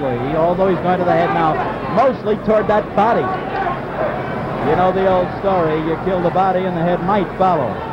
mostly, although he's going to the head now, mostly toward that body. You know the old story, you kill the body and the head might follow.